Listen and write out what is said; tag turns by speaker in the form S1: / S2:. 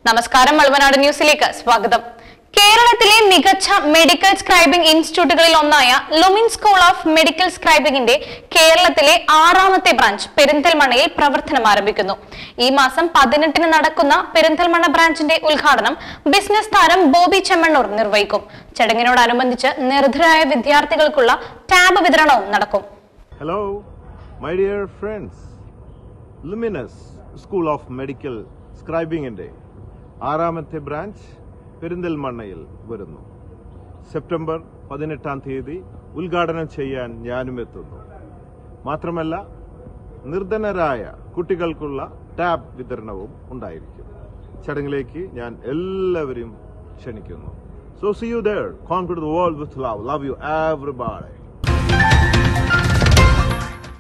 S1: നമസ്കാരം മലബനാട് ന്യൂസിലേക്ക് സ്വാഗതം. കേരളത്തിലെ മികച്ച മെഡിക്കൽ സ്ക്രൈബിംഗ് ഇൻസ്റ്റിറ്റ്യൂട്ടുകളിൽ ഒന്നായ ലുമിൻ സ്കൂൾ ഓഫ് മെഡിക്കൽ സ്ക്രൈബിംഗിന്റെ കേരളത്തിലെ 6ാമത്തെ ബ്രാഞ്ച് പെരിന്തൽമണ്ണയിൽ പ്രവർത്തനം ആരംഭിക്കുന്നു. ഈ മാസം 18-ന് നടക്കുന്ന പെരിന്തൽമണ്ണ ബ്രാഞ്ചിന്റെ ഉദ്ഘാടനം ബിസിനസ് താരം ബോബി ചെമ്മണ്ണൂർ നിർവഹിക്കും. ചടങ്ങിനോടനുബന്ധിച്ച് നിർധരായ വിദ്യാർത്ഥികൾക്കുള്ള ടാബ് വിതരണവും നടക്കും.
S2: Hello, my dear friends. Luminous School of Medical Scribing-ന്റെ 6ാമത്തെ ബ്രാഞ്ച് പെരിന്തൽമണ്ണയിൽ വരുന്നു. സെപ്റ്റംബർ 18-ാം തീയതി ഉദ്ഘാടനം ചെയ്യാൻ ഞാനും എത്തുന്നു. മാത്രമല്ല, നിർധനരായ കുട്ടികൾക്കുള്ള ടാബ് വിതരണവും ഉണ്ടായിരിക്കും. ചടങ്ങിലേക്ക് ഞാൻ എല്ലാവരെയും ക്ഷണിക്കുന്നു. So see you there. Conquer the world with love. Love you everybody.